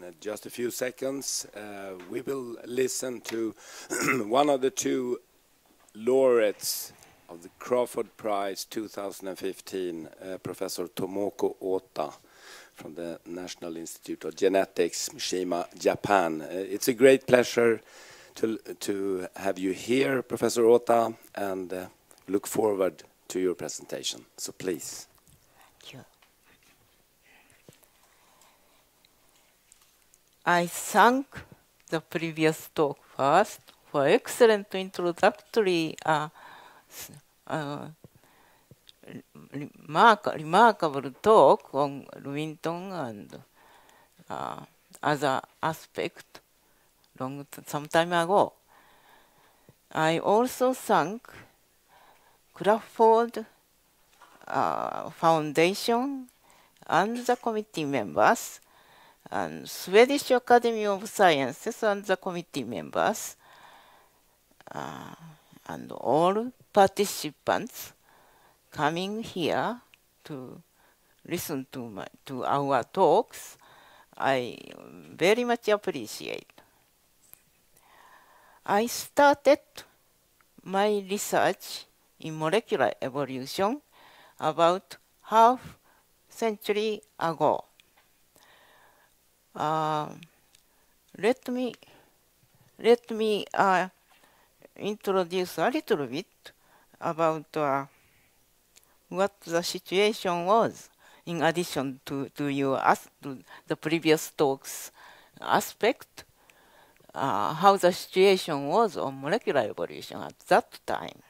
just a few seconds, we will listen to one of the two laureates of the Crawford Prize 2015, Professor Tomoko Ota from the National Institute of Genetics, Mishima, Japan. It's a great pleasure to have you here, Professor Ota, and look forward to your presentation. So please. Thank you. I thank the previous talk first for excellent introductory remarkable talk on Lewinton and other aspect some time ago. I also thank Crawford Foundation and the committee members, and Swedish Academy of Sciences and the committee members, and all participants coming here to listen to our talks. I very much appreciate. I started my research in molecular evolution about half century ago. Let me introduce a little bit about what the situation was, in addition to the previous talk's aspect, how the situation was on molecular evolution at that time.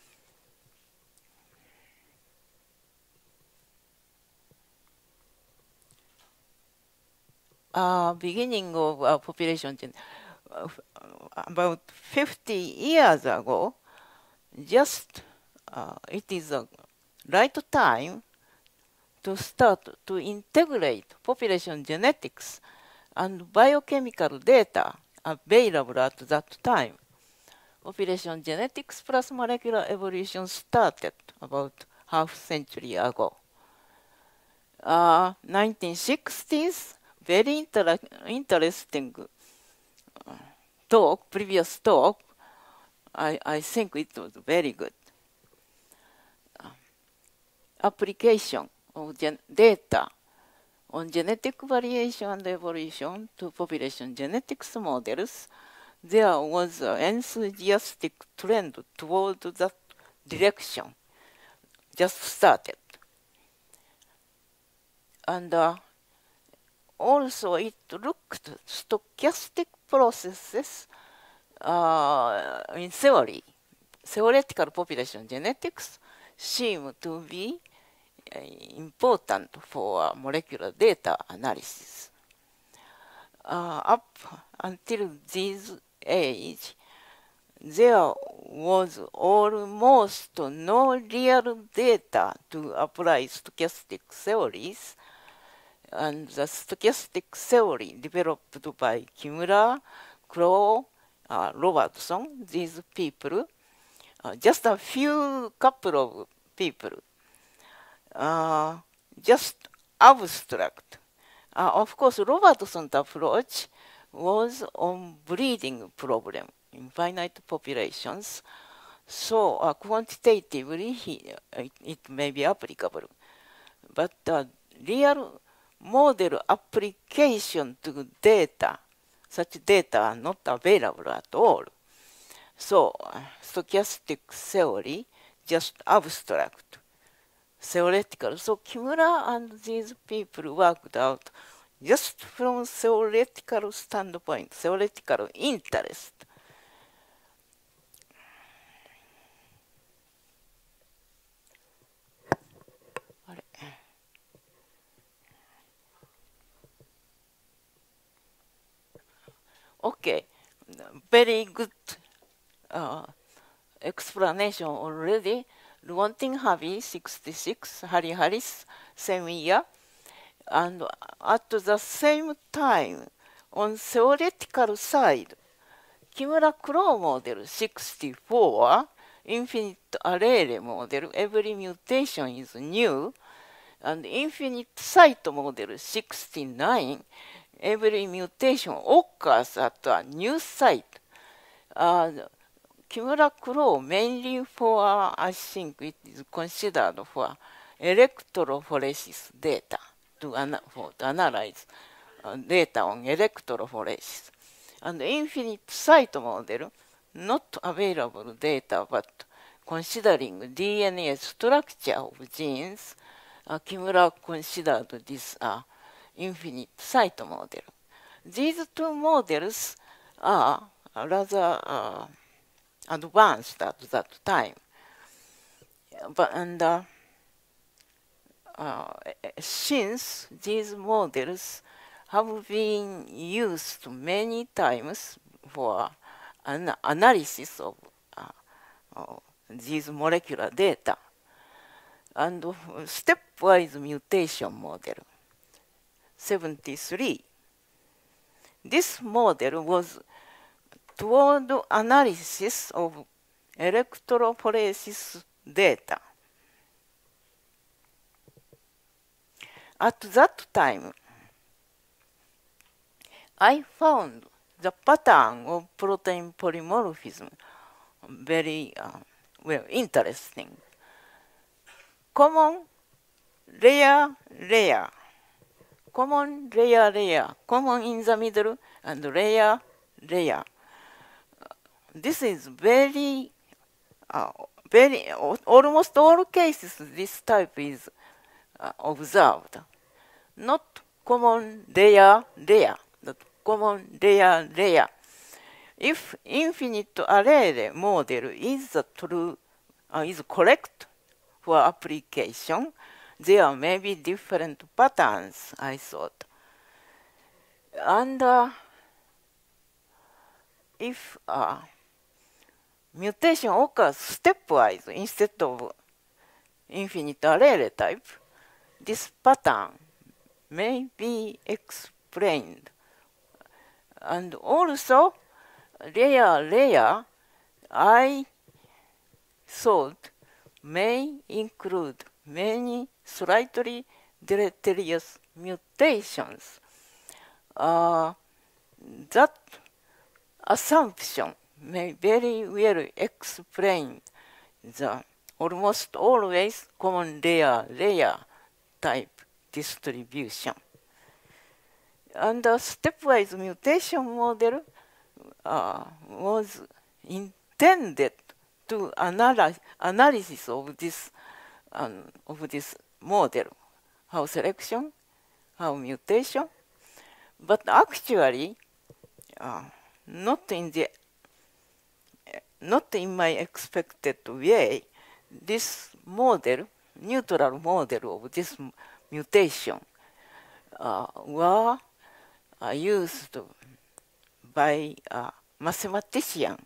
Beginning of population about 50 years ago, just it is a right time to start to integrate population genetics and biochemical data available at that time. Population genetics plus molecular evolution started about half century ago. 1960s, very interesting talk, previous talk. I think it was very good. Application of data on genetic variation and evolution to population genetics models. There was an enthusiastic trend toward that direction, just started. And also it looked stochastic processes in theory. Theoretical population genetics seem to be important for molecular data analysis. Up until this age, there was almost no real data to apply stochastic theories, and the stochastic theory developed by Kimura, Crow, Robertson, these people, just a couple of people, just abstract. Of course, Robertson's approach was on breeding problem in finite populations, so quantitatively it may be applicable. But real model application to data, such data are not available at all. So stochastic theory, just abstract, theoretical. So Kimura and these people worked out just from theoretical standpoint, theoretical interest. Okay, very good explanation already. Lewontin-Harvey, 66, Harry Harris, same year. And at the same time, on theoretical side, Kimura-Crow model, 64, infinite array model, every mutation is new, and infinite site model, 69, every mutation occurs at a new site. Kimura Crow mainly for, I think it is considered for electrophoresis data to analyze data on electrophoresis. And infinite site model, not available data, but considering DNA structure of genes, Kimura considered this infinite site model. These two models are rather advanced at that time. Since these models have been used many times for an analysis of these molecular data, and stepwise mutation model 73. This model was toward analysis of electrophoresis data. At that time, I found the pattern of protein polymorphism very interesting. Common, rare, rare. Common, rare, rare. Common in the middle and rare, rare. This is very, almost all cases this type is observed. Not common, rare, rare. But common, rare, rare. If infinite array model is true, is correct for application, there may be different patterns, I thought. And if mutation occurs stepwise instead of infinite array type, this pattern may be explained. And also, rare, I thought may include many slightly deleterious mutations. That assumption may very well explain the almost always common rare type distribution. And the stepwise mutation model was intended to analysis of this model, how selection, how mutation, but actually not in my expected way. This model, neutral model of this mutation, were used by mathematician.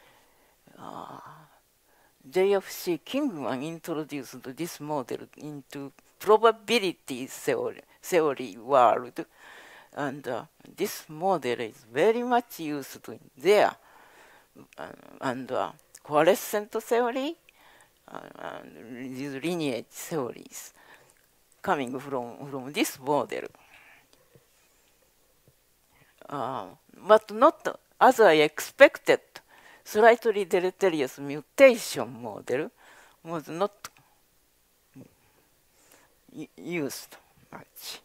JFC Kingman introduced this model into probability theory world, and this model is very much used in there. And coalescent theory, and these lineage theories coming from this model. But not as I expected, slightly deleterious mutation model was not used much.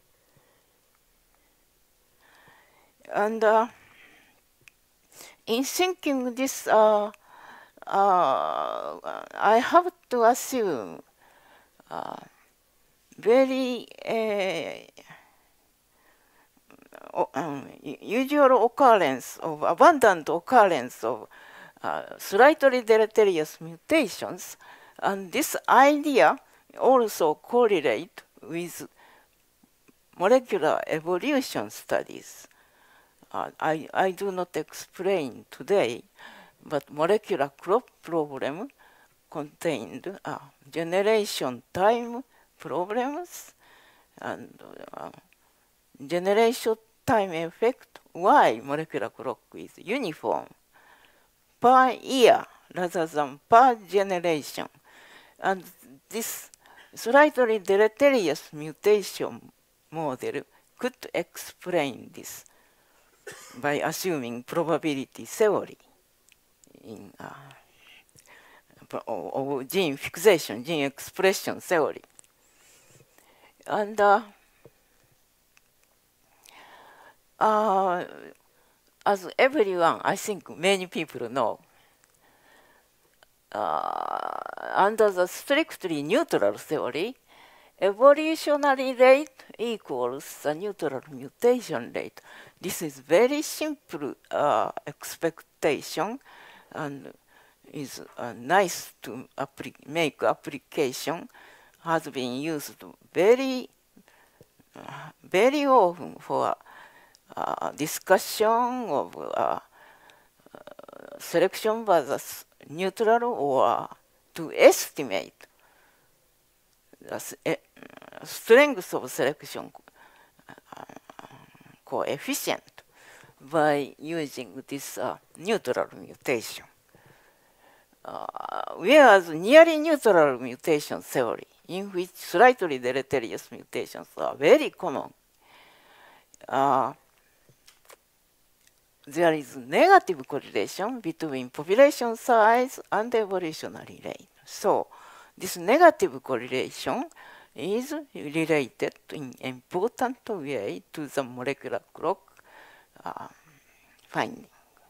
And in thinking this, I have to assume very usual occurrence of abundant occurrence of slightly deleterious mutations, and this idea also correlate with molecular evolution studies. I do not explain today, but molecular clock problem contained generation time problems and generation time effect, why molecular clock is uniform per year rather than per generation. And this slightly deleterious mutation model could explain this by assuming probability theory in of gene fixation, gene expression theory. And as everyone, I think many people know, under the strictly neutral theory, evolutionary rate equals the neutral mutation rate. This is very simple expectation and is nice to make application, has been used very often for discussion of selection versus neutral, or to estimate the strength of selection coefficient by using this neutral mutation. Whereas nearly neutral mutation theory, in which slightly deleterious mutations are very common, there is negative correlation between population size and evolutionary rate. So this negative correlation is related in important way to the molecular clock finding.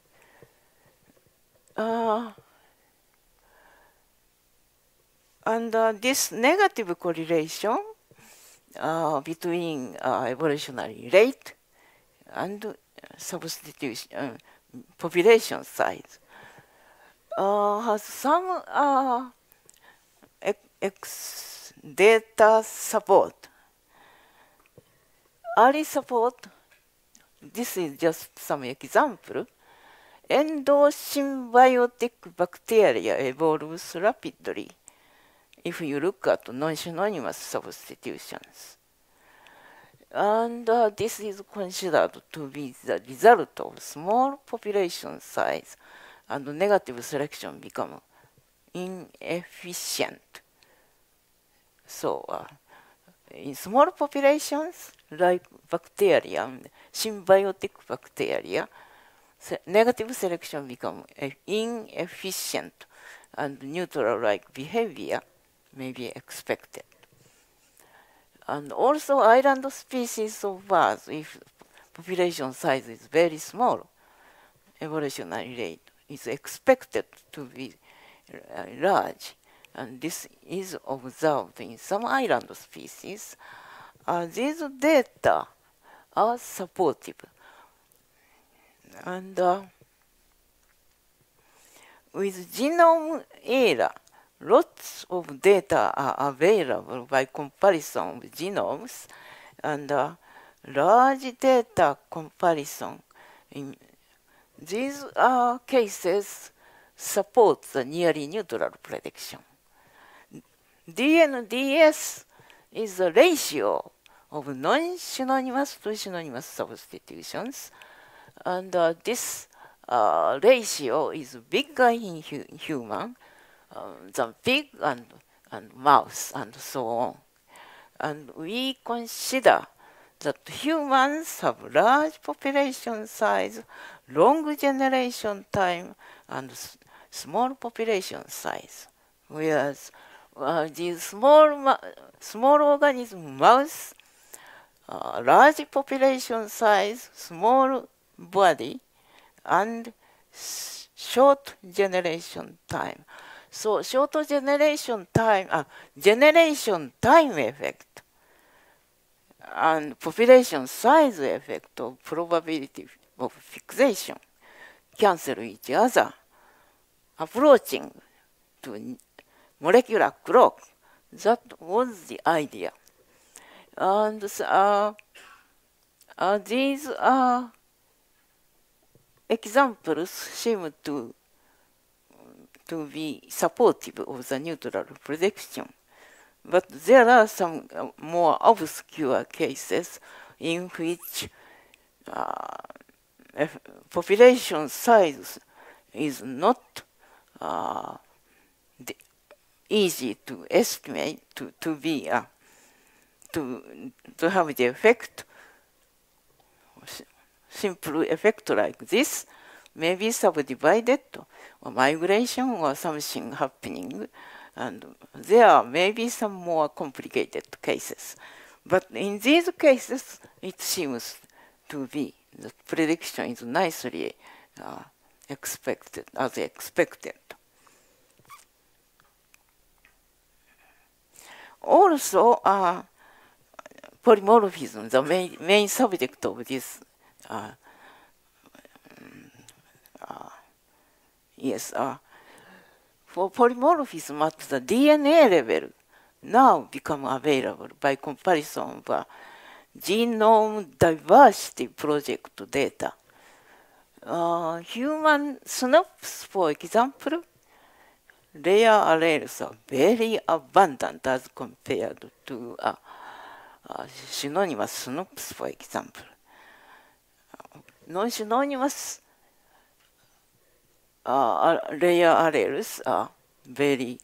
And this negative correlation between evolutionary rate and substitution population size has some data support. Early support, this is just some example. Endosymbiotic bacteria evolves rapidly if you look at non-synonymous substitutions. And this is considered to be the result of small population size, and negative selection become inefficient. So in small populations like bacteria, symbiotic bacteria, negative selection become inefficient, and neutral-like behavior may be expected. And also island species of birds, if population size is very small, evolutionary rate is expected to be large. And this is observed in some island species. These data are supportive. And with genome era, lots of data are available by comparison of genomes, and large data comparison in these cases support the nearly neutral prediction. DNDS is the ratio of non-synonymous to synonymous substitutions, and this ratio is bigger in human than pig and mouse and so on. And we consider that humans have large population size, long generation time, and small population size, whereas these small organism, mouse, large population size, small body, and short generation time. So short generation time effect and population size effect of probability of fixation cancel each other, approaching to molecular clock. That was the idea. And these examples seem to be supportive of the neutral prediction. But there are some more obscure cases in which population size is not easy to estimate to have the effect simple effect like this may be subdivided, or migration or something happening, and there may be some more complicated cases. But in these cases, it seems to be the prediction is nicely expected, as expected. Also, polymorphism, the main subject of this, for polymorphism at the DNA level, now become available by comparison of genome diversity project data. Human SNPs, for example, rare alleles are very abundant as compared to synonymous SNPs, for example. Non-synonymous rare alleles are very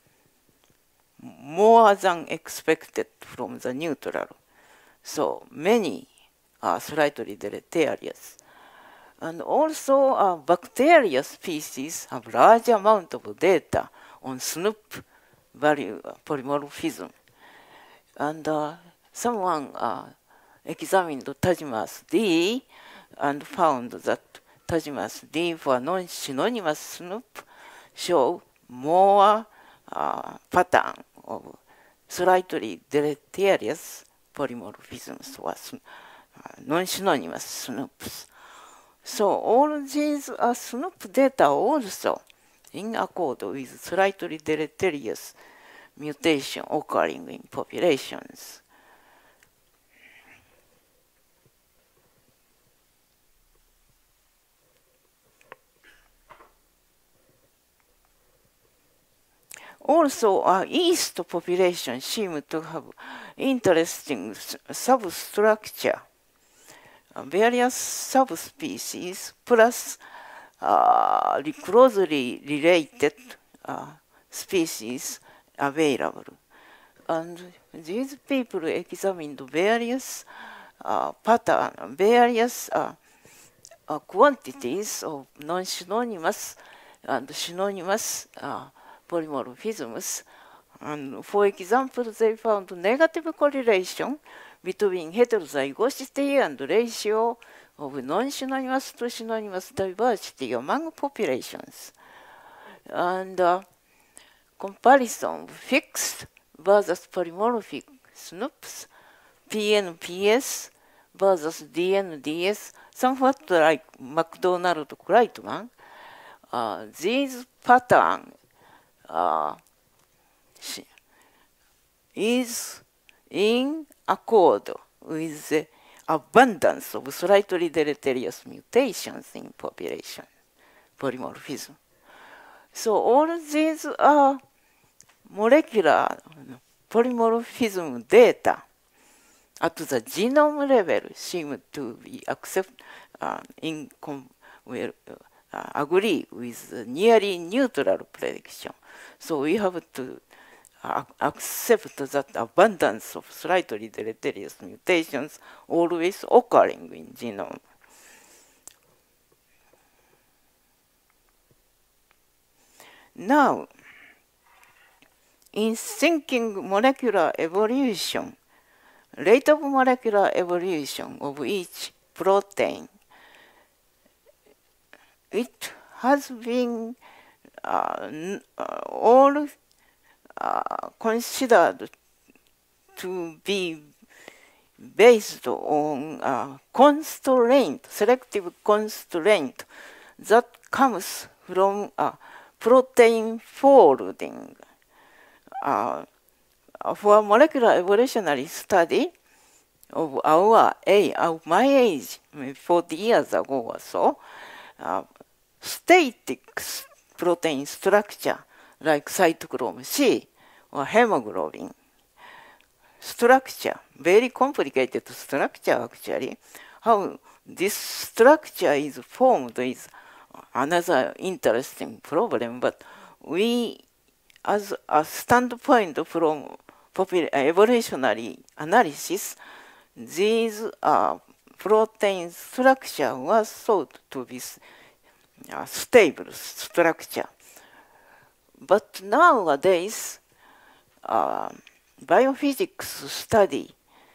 more than expected from the neutral. So many are slightly deleterious. And also bacteria species have large amount of data on SNP value polymorphism. And someone examined Tajimas D and found that Tajimas D for non-synonymous SNP show more pattern of slightly deleterious polymorphisms or non-synonymous SNPs. So all these SNP data also in accord with slightly deleterious mutation occurring in populations. Also, yeast population seem to have interesting substructure. Various subspecies plus closely related species available. And these people examined various various quantities of non-synonymous and synonymous polymorphisms. And for example, they found negative correlation between heterozygosity and ratio of non-synonymous to synonymous diversity among populations. And comparison of fixed versus polymorphic SNPs, PNPS versus DNDS, somewhat like McDonald-Kreitman. These pattern is in accord with the abundance of slightly deleterious mutations in population polymorphism. So all these molecular polymorphism data at the genome level seem to be agree with the nearly neutral prediction. So we have to accept that abundance of slightly deleterious mutations always occurring in genome. Now, in thinking molecular evolution, rate of molecular evolution of each protein, it has been all considered to be based on constraint, selective constraint that comes from protein folding. For molecular evolutionary study of my age, 40 years ago or so, static protein structure like cytochrome C or hemoglobin structure, very complicated structure actually. How this structure is formed is another interesting problem, but we, as a standpoint from evolutionary analysis, these protein structure was thought to be a stable structure. But nowadays, biophysics study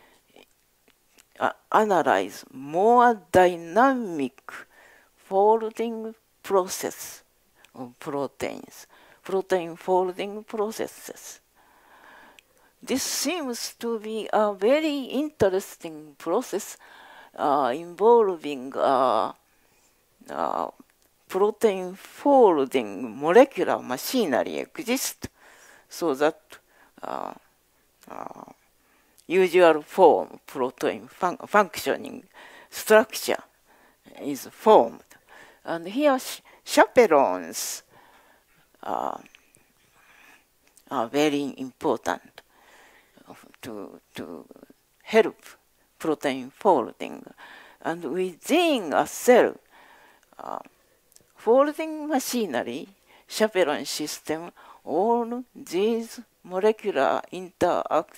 analyze more dynamic folding process of proteins, protein folding processes. This seems to be a very interesting process involving protein folding molecular machinery exists so that usual form protein functioning structure is formed. And here chaperones are very important to help protein folding. And within a cell, folding machinery, chaperone system, all these molecular interactive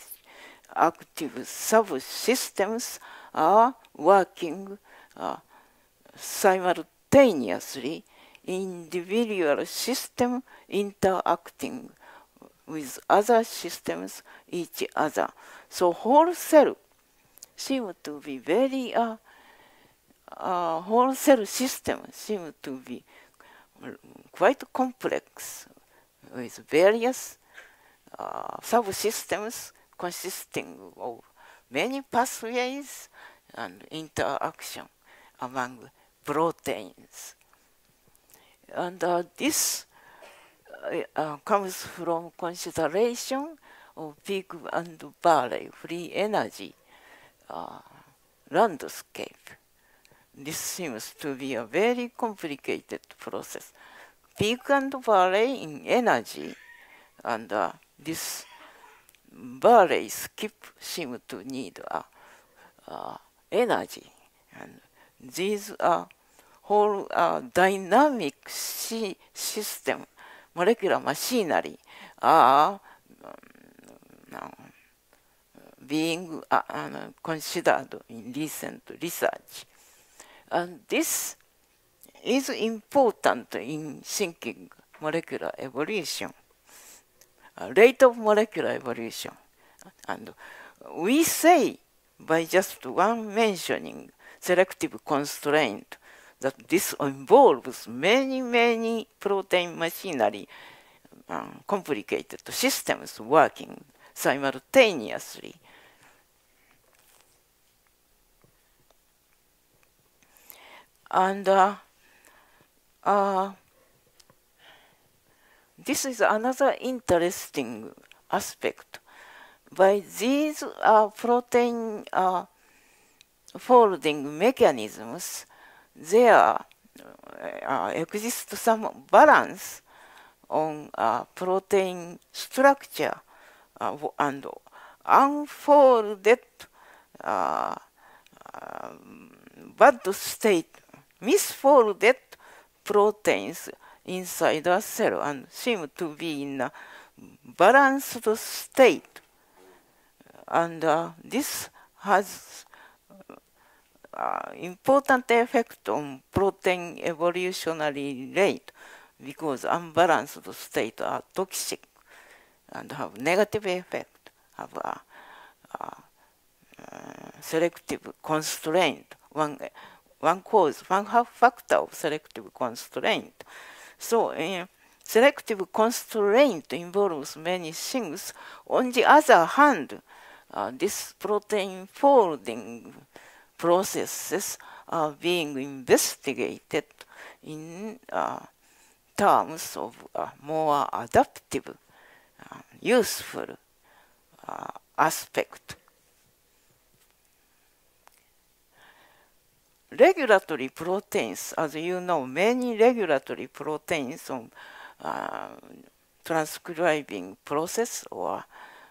subsystems are working simultaneously, individual system interacting with other systems each other. So whole cell seem to be very whole cell system seem to be quite complex with various subsystems consisting of many pathways and interaction among proteins. And this comes from consideration of Pigg and Barley free energy landscape. This seems to be a very complicated process. Pigg and Barley in energy, and this Barley skip seem to need energy, and these whole dynamic system, molecular machinery are being considered in recent research. And this is important in thinking molecular evolution, rate of molecular evolution. And we say, by just one mentioning selective constraint, that this involves many protein machinery, complicated systems working simultaneously. And this is another interesting aspect. By these protein folding mechanisms, there exists some balance on protein structure and unfolded bad state, misfolded proteins inside a cell and seem to be in a balanced state. And this has important effect on protein evolutionary rate, because unbalanced states are toxic and have negative effect, have a selective constraint, one factor of selective constraint. So selective constraint involves many things. On the other hand, this protein folding processes are being investigated in terms of more adaptive, useful aspect. Regulatory proteins, as you know, many regulatory proteins on transcribing process or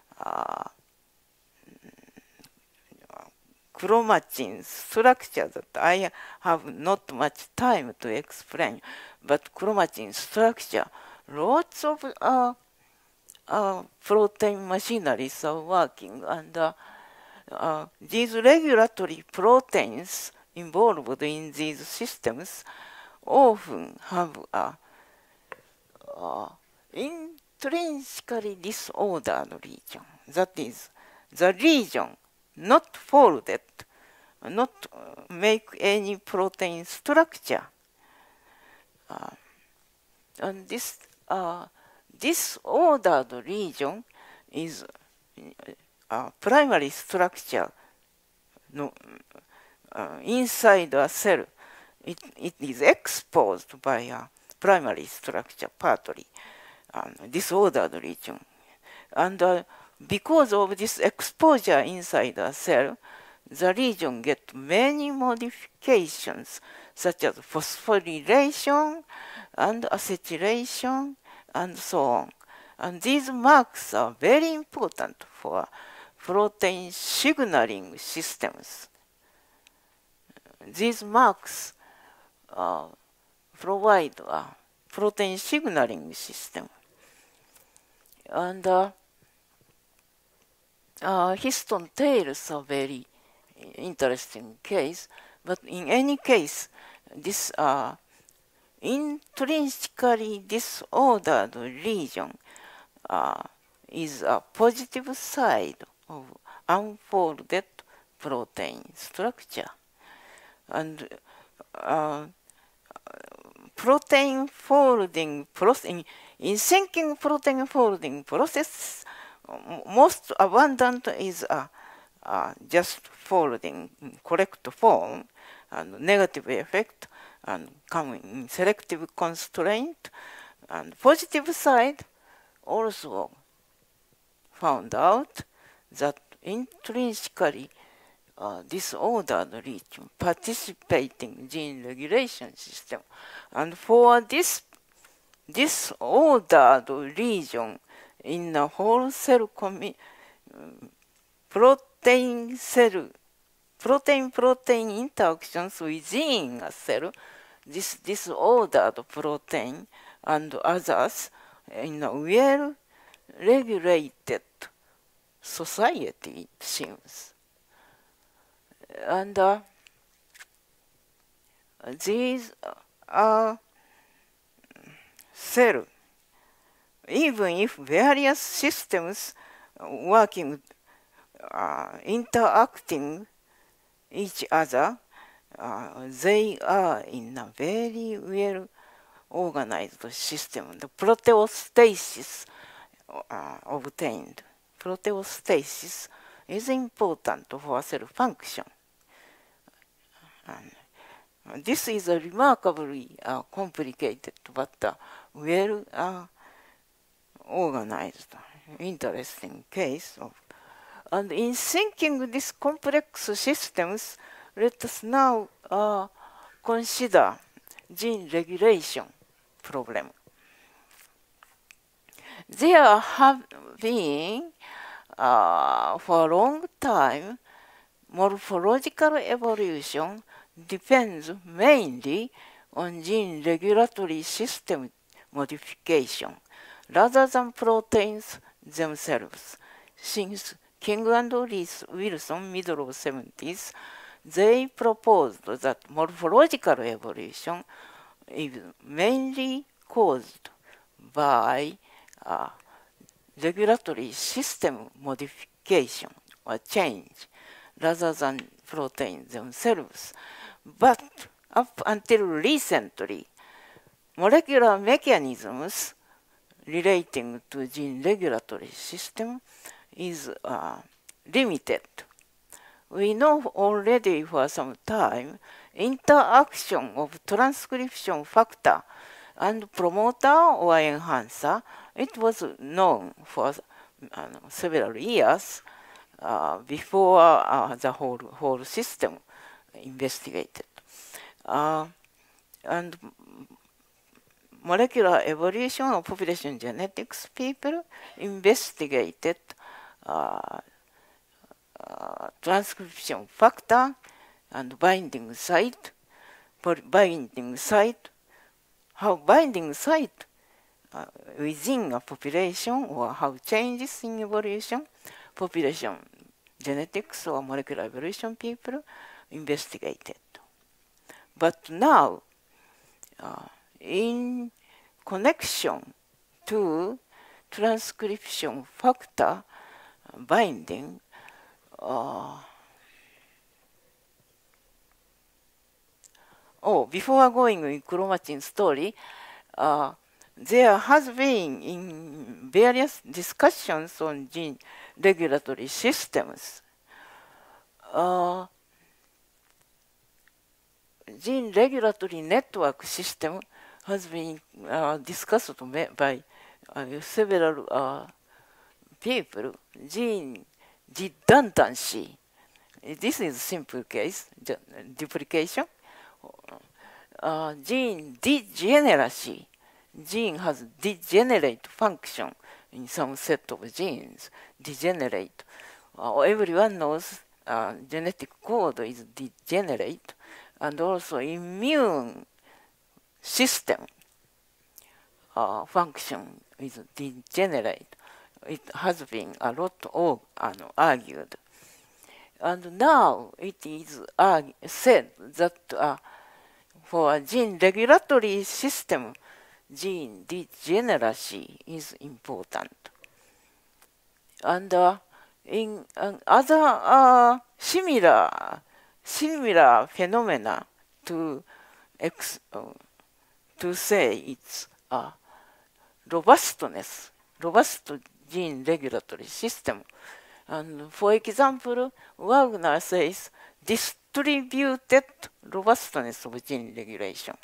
chromatin structure that I have not much time to explain, but chromatin structure, lots of protein machineries are working, and these regulatory proteins involved in these systems often have a intrinsically disordered region. That is, the region not folded, not make any protein structure. And this disordered region is primary structure inside a cell. It is exposed by a primary structure partly, disordered region. And because of this exposure inside a cell, the region gets many modifications, such as phosphorylation and acetylation, and so on. And these marks are very important for protein signaling systems. These marks provide a protein signaling system. And histone tails are very interesting case, but in any case, this intrinsically disordered region is a positive side of unfolded protein structure. And protein folding process, in thinking protein folding process, most abundant is just folding in correct form and negative effect and coming in selective constraint. And positive side also found out that intrinsically disordered region participating gene regulation system. And for this disordered region in a whole cell protein interactions within a cell, this disordered protein and others in a well-regulated society, it seems. And these are cells. Even if various systems working, interacting each other, they are in a very well organized system. The proteostasis obtained. Proteostasis is important for cell function. And this is a remarkably complicated but well organized, interesting case of. And in thinking these complex systems, let us now consider gene regulation problem. There have been, for a long time, morphological evolution depends mainly on gene regulatory system modification rather than proteins themselves. Since King and Wilson, middle of 70s, they proposed that morphological evolution is mainly caused by regulatory system modification or change rather than proteins themselves. But up until recently, molecular mechanisms relating to gene regulatory system is limited. We know already for some time interaction of transcription factor and promoter or enhancer. It was known for several years before the whole system investigated. And molecular evolution or population genetics people investigated transcription factor and binding site, how binding site within a population or how changes in evolution, population genetics or molecular evolution people investigated. But now, in connection to transcription factor binding, before going in chromatin story, there has been in various discussions on gene regulatory systems. Gene regulatory network system has been discussed by several people. Gene redundancy. This is a simple case, duplication. Gene degeneracy. Gene has degenerate function in some set of genes. Degenerate. Everyone knows genetic code is degenerate, and also immune system function is degenerate. It has been a lot of argued. And now it is said that for a gene regulatory system, gene degeneracy is important. And in other similar phenomena to say its robust gene regulatory system. And for example, Wagner says distributed robustness of gene regulation.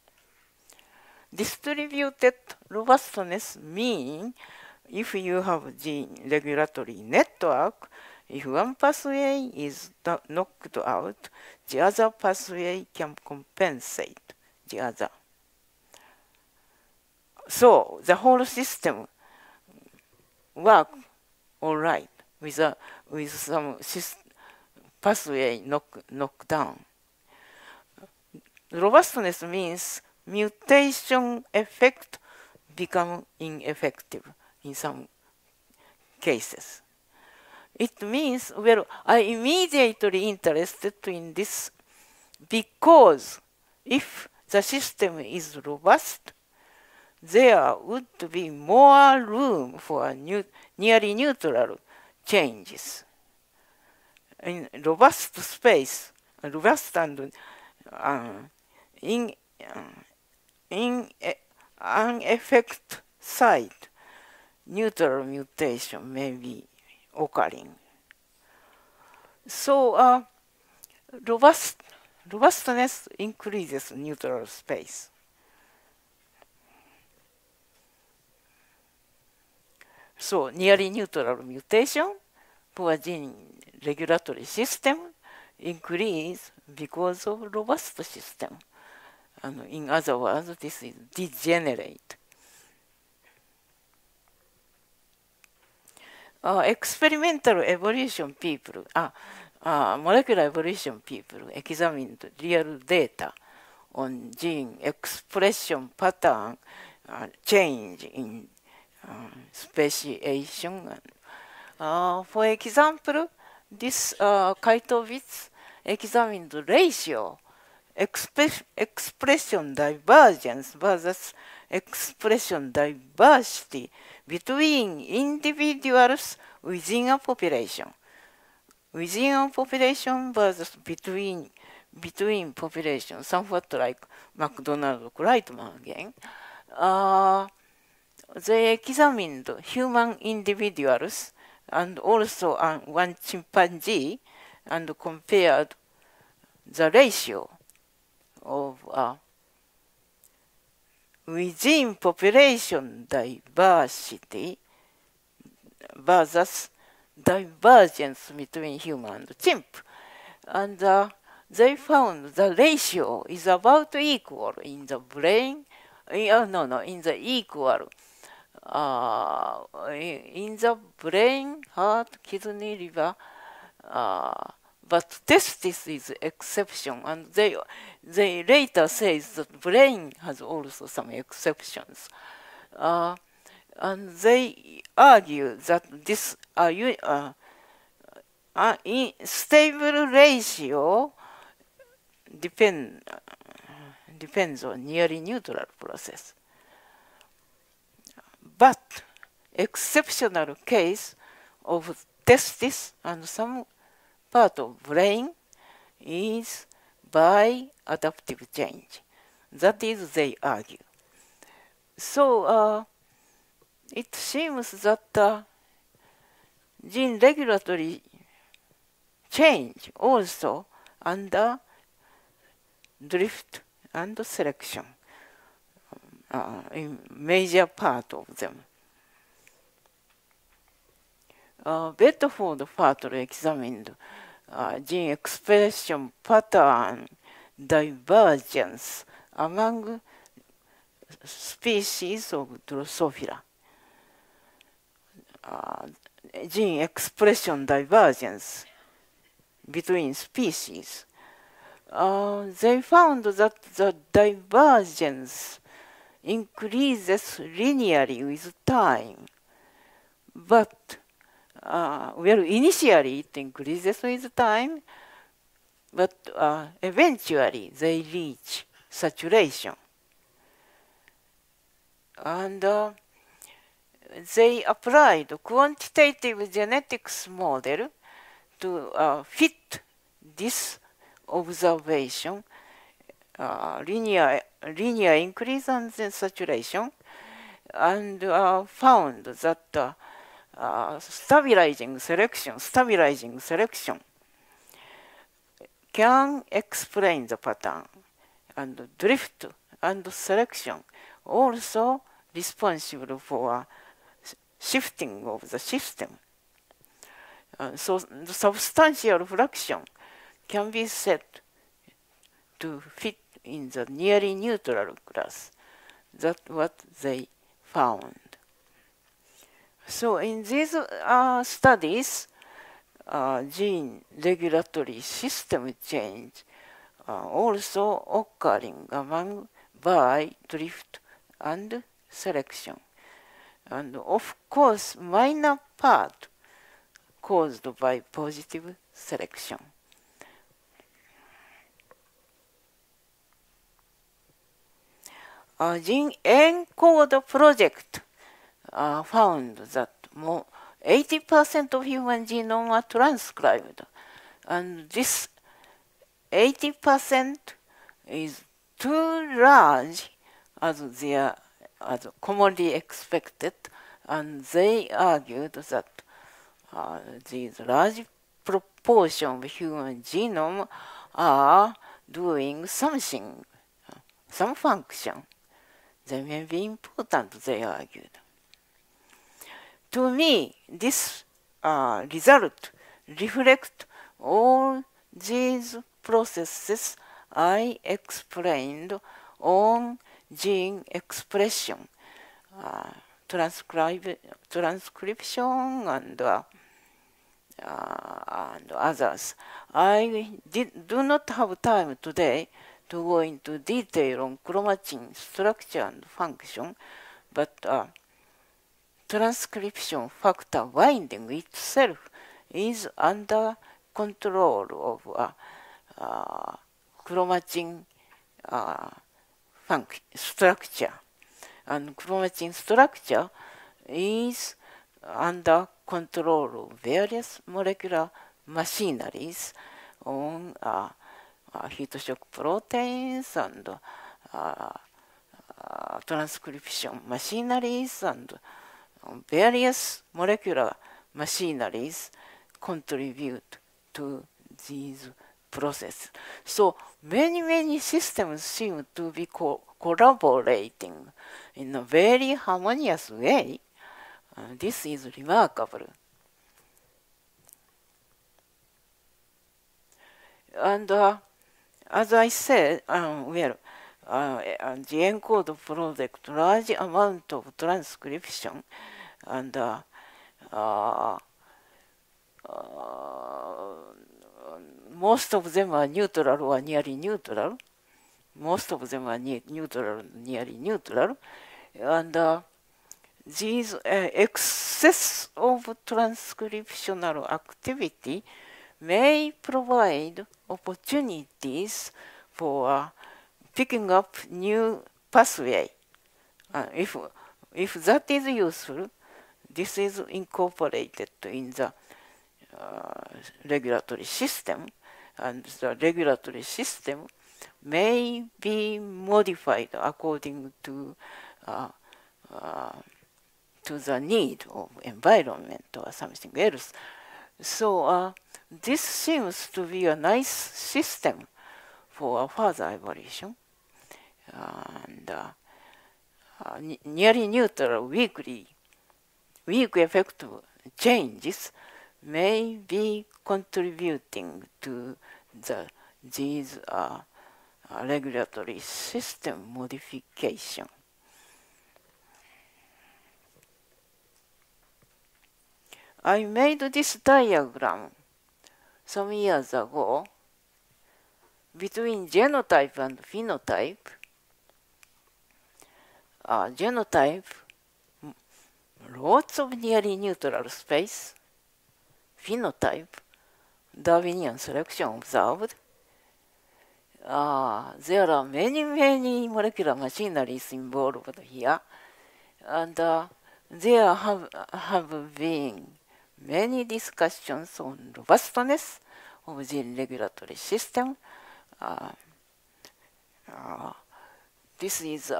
Distributed robustness means if you have a gene regulatory network, if one pathway is knocked out, the other pathway can compensate the other. So the whole system works all right with some pathway knockdown. Robustness means mutation effect become ineffective in some cases. It means, well, I immediately interested in this because if the system is robust, there would be more room for nearly neutral changes. In robust space, robust and in an effect side, neutral mutation may be occurring. So robustness increases neutral space. So nearly neutral mutation for a gene regulatory system increase because of robust system. And in other words, this is degenerate. Experimental evolution people, molecular evolution people examined real data on gene expression pattern change in speciation. For example, this Kaitovitz examined ratio expression divergence versus expression diversity between individuals within a population. Within a population versus between populations, somewhat like McDonald-Kreitman again. They examined human individuals and also one chimpanzee and compared the ratio of within population diversity versus divergence between human and chimp. And they found the ratio is about equal in the brain, in the equal in the brain, heart, kidney, liver, but testis is exception, and they later says that brain has also some exceptions, and they argue that this stable ratio depends on nearly neutral process. But exceptional case of testis and some part of brain is by adaptive change. That is, they argue. So it seems that gene regulatory change also under drift and selection in major part of them. Bedford further examined gene expression pattern divergence among species of Drosophila. Gene expression divergence between species. They found that the divergence increases linearly with time, but initially it increases with time, but eventually they reach saturation. And they applied quantitative genetics model to fit this observation, linear increase and then saturation, and found that stabilizing selection can explain the pattern, and drift and selection also responsible for shifting of the system. So the substantial fraction can be said to fit in the nearly neutral class. That's what they found. So in these studies, gene regulatory system change also occurring among by drift and selection. And of course, minor part caused by positive selection. Gene ENCODE project found that more 80% of human genome are transcribed, and this 80% is too large as commonly expected, and they argued that these large proportion of human genome are doing something, some function. They may be important, they argued. To me, this result reflects all these processes I explained on gene expression, transcription, and others. I do not have time today to go into detail on chromatin structure and function, but transcription factor binding itself is under control of chromatin structure, and chromatin structure is under control of various molecular machineries on heat shock proteins and transcription machineries, and various molecular machineries contribute to these processes. So many systems seem to be collaborating in a very harmonious way. This is remarkable. And as I said, the ENCODE project, large amount of transcription, and most of them are neutral or nearly neutral. Most of them are neutral, nearly neutral, and these excess of transcriptional activity may provide opportunities for picking up new pathway. If that is useful, this is incorporated in the regulatory system, and the regulatory system may be modified according to the need of environment or something else. So this seems to be a nice system for further evolution. And nearly neutral weak effect changes may be contributing to these regulatory system modification. I made this diagram some years ago between genotype and phenotype. Genotype, lots of nearly neutral space. Phenotype, Darwinian selection observed. There are many molecular machineries involved here, and there have been many discussions on robustness of gene regulatory system. This is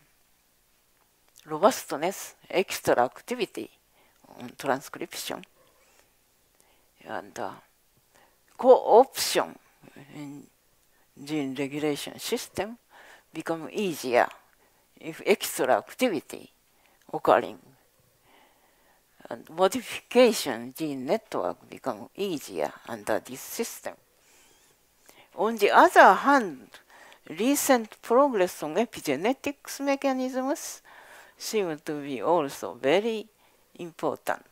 robustness, extra activity on transcription, and co-option in gene regulation system become easier if extra activity occurring, and modification gene network become easier under this system. On the other hand, recent progress on epigenetics mechanisms seem to be also very important.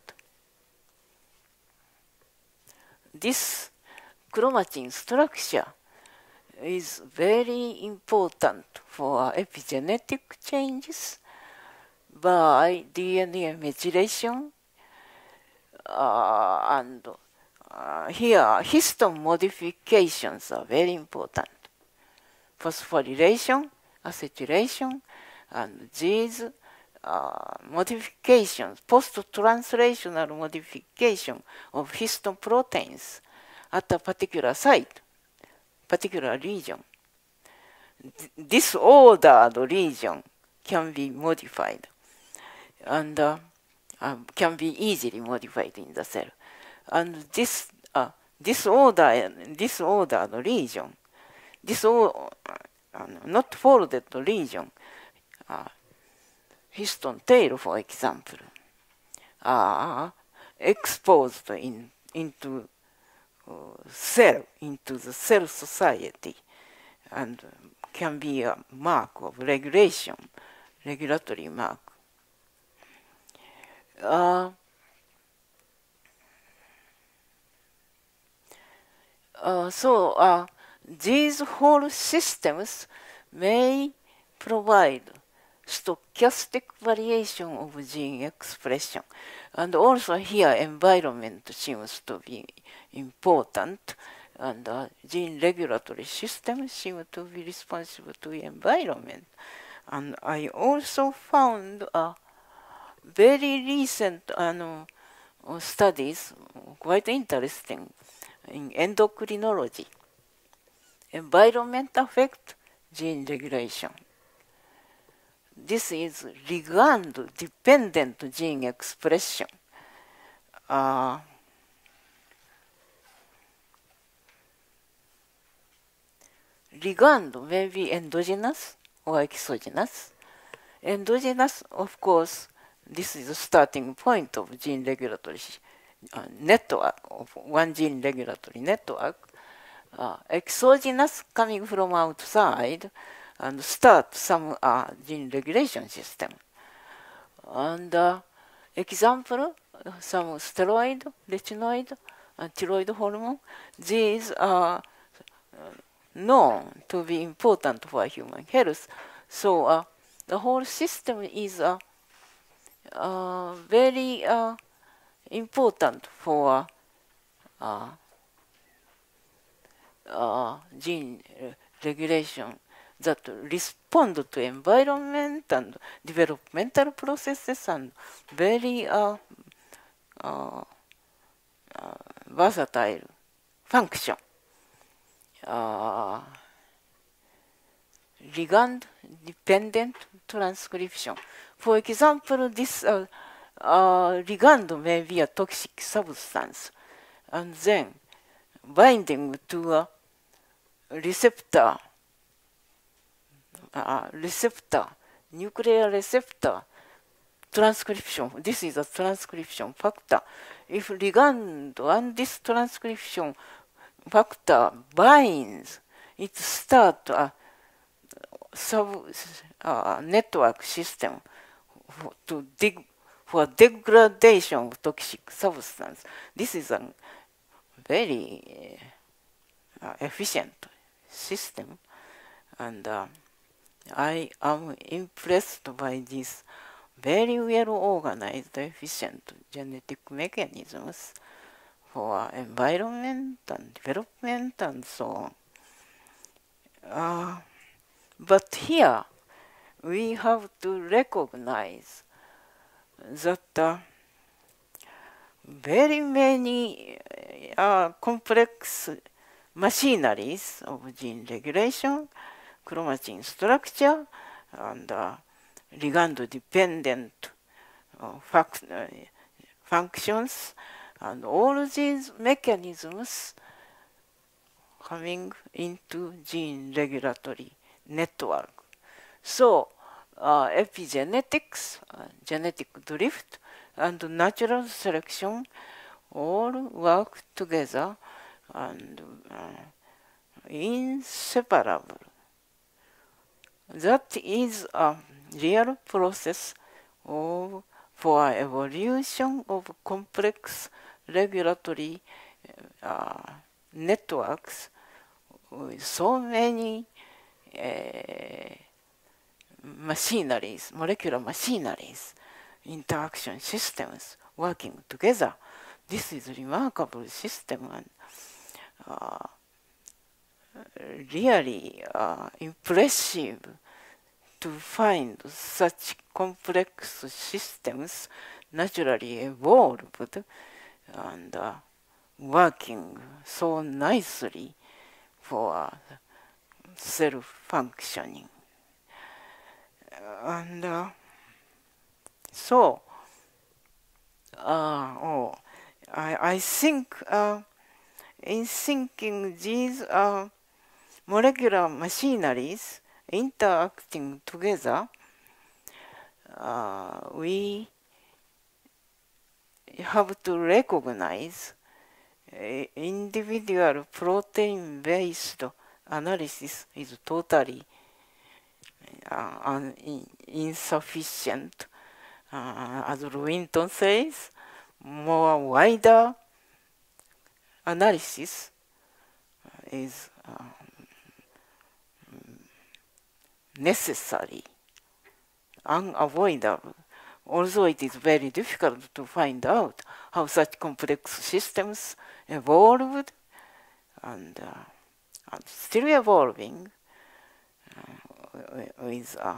This chromatin structure is very important for epigenetic changes by DNA methylation, and here histone modifications are very important. Phosphorylation, acetylation, and these modifications, post-translational modification of histone proteins at a particular site, particular region. Disordered region can be modified and can be easily modified in the cell. And this disordered region, not folded region, histone tail, for example, are exposed into the cell society, and can be a mark of regulatory mark. So these whole systems may provide stochastic variation of gene expression, and also here environment seems to be important, and gene regulatory systems seem to be responsible to the environment. And I also found very recent studies quite interesting in endocrinology. Environment affect gene regulation. This is ligand-dependent gene expression. Ligand may be endogenous or exogenous. Endogenous, of course, this is the starting point of gene regulatory network, of one gene regulatory network. Exogenous coming from outside and start some gene regulation system. And example, some steroid, retinoid, and thyroid hormone, these are known to be important for human health. So the whole system is very important for gene regulation that respond to environment and developmental processes and very versatile function. Ligand-dependent transcription. For example, this ligand may be a toxic substance, and then binding to a receptor, nuclear receptor transcription. This is a transcription factor. If ligand and this transcription factor binds, it starts a network system for degradation of toxic substance. This is a very efficient system, and I am impressed by this very well organized, efficient genetic mechanisms for environment and development and so on. But here we have to recognize that very many complex machineries of gene regulation, chromatin structure, and ligand-dependent functions, and all these mechanisms coming into gene regulatory network. So epigenetics, genetic drift, and natural selection all work together and inseparable. That is a real process for evolution of complex regulatory networks with so many machineries, molecular machineries, interaction systems working together. This is a remarkable system and really impressive to find such complex systems naturally evolved and working so nicely for self-functioning. And so, I think in thinking these molecular machineries interacting together, we have to recognize individual protein-based analysis is totally insufficient. As Lewinton says, more wider analysis is necessary, unavoidable, although it is very difficult to find out how such complex systems evolved and still evolving with a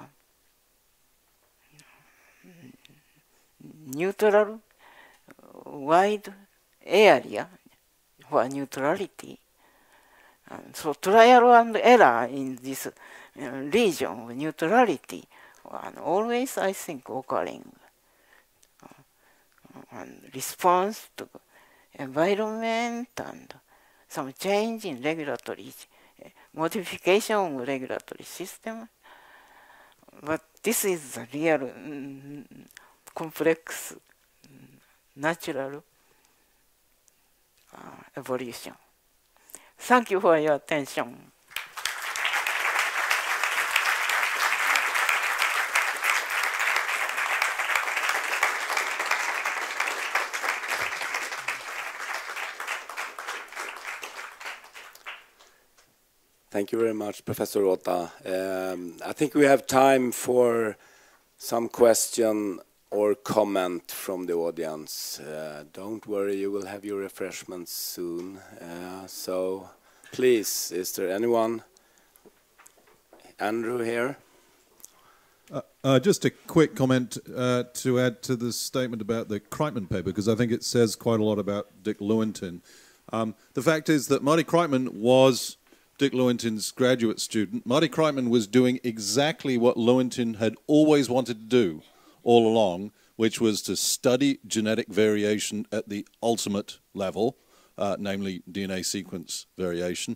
neutral, wide area for neutrality. And so trial and error in this region of neutrality are always, I think, occurring. And response to environment and some change in regulatory, modification of regulatory system. But this is a real complex natural evolution. Thank you for your attention. Thank you very much, Professor Ota. I think we have time for some question or comment from the audience. Don't worry, you will have your refreshments soon. So please, is there anyone? Andrew here. Just a quick comment to add to the statement about the Kreitman paper, because I think it says quite a lot about Dick Lewontin. The fact is that Marty Kreitman was Dick Lewontin's graduate student. Marty Kreitman was doing exactly what Lewontin had always wanted to do all along, which was to study genetic variation at the ultimate level, namely DNA sequence variation.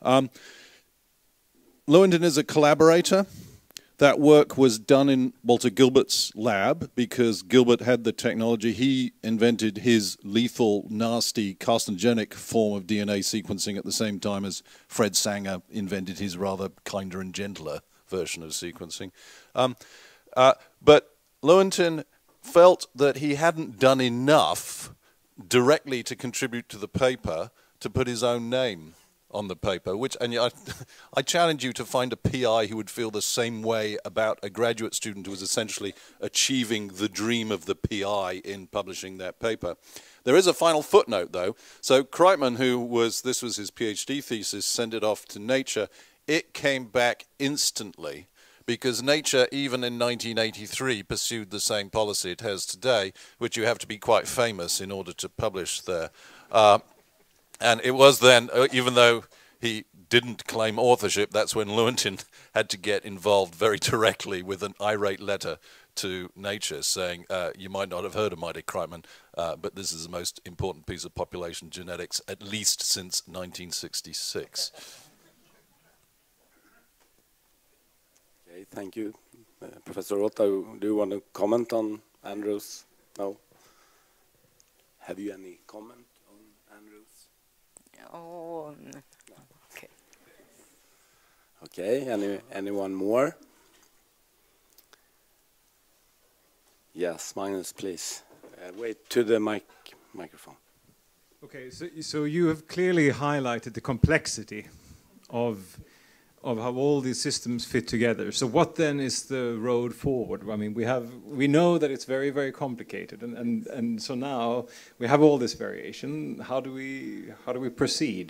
Lewontin is a collaborator. That work was done in Walter Gilbert's lab because Gilbert had the technology. He invented his lethal, nasty, carcinogenic form of DNA sequencing at the same time as Fred Sanger invented his rather kinder and gentler version of sequencing. But Lewontin felt that he hadn't done enough directly to contribute to the paper to put his own name on the paper, I challenge you to find a PI who would feel the same way about a graduate student who was essentially achieving the dream of the PI in publishing that paper. There is a final footnote, though. So Kreitman, this was his PhD thesis, sent it off to Nature. It came back instantly because Nature, even in 1983, pursued the same policy it has today, which you have to be quite famous in order to publish there. And it was then, even though he didn't claim authorship, that's when Lewontin had to get involved very directly with an irate letter to Nature saying, you might not have heard of Marty Kreitman, but this is the most important piece of population genetics, at least since 1966. Okay, thank you. Professor Rota, do you want to comment on Andrew's? No? Have you any comment? Oh, okay. Okay, anyone more? Yes, Magnus, please. Wait to the microphone. Okay, so you have clearly highlighted the complexity of how all these systems fit together. So what then is the road forward? I mean, we know that it's very, very complicated, and so now we have all this variation. How do we proceed?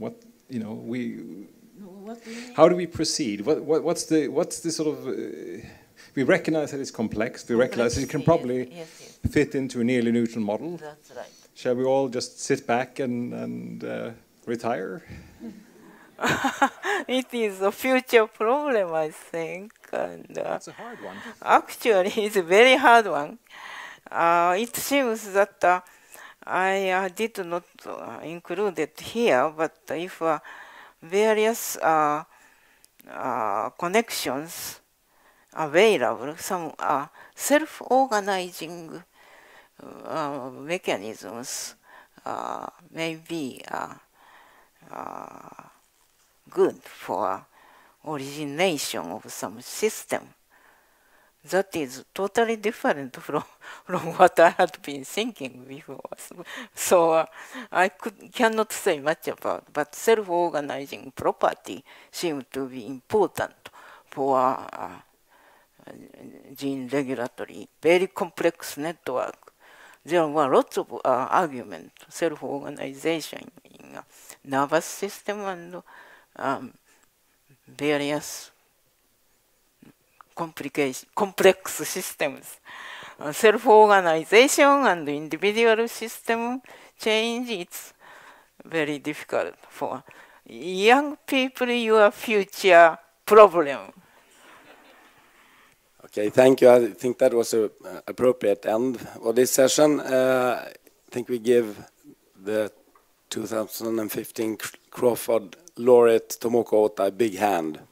How do we proceed? What's the sort of we recognize that it's complex. We recognize that it can probably fit into a nearly neutral model. That's right. Shall we all just sit back and retire? It is a future problem, I think. And that's a hard one. Actually, it's a very hard one. It seems that I did not include it here, but if various connections available, some self-organizing mechanisms may be good for origination of some system. That is totally different from what I had been thinking before. So I cannot say much about, but self-organizing property seems to be important for gene regulatory, very complex network. There were lots of arguments, self-organization in nervous system and various complex systems. Self-organization and individual system change, it's very difficult for young people, your future problem. Okay, thank you. I think that was an appropriate end of this session. I think we give the 2015 Crawford laureate Tomoko Ota a big hand.